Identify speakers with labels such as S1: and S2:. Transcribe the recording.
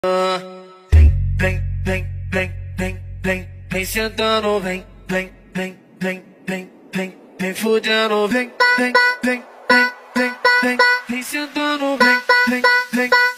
S1: Vem, vem, vem, vem, vem, vem, vem sentando, vem, vem, vem, vem, vem, vem, vem fudendo, vem, vem, vem, vem, vem, vem, vem sentando, vem, vem, vem.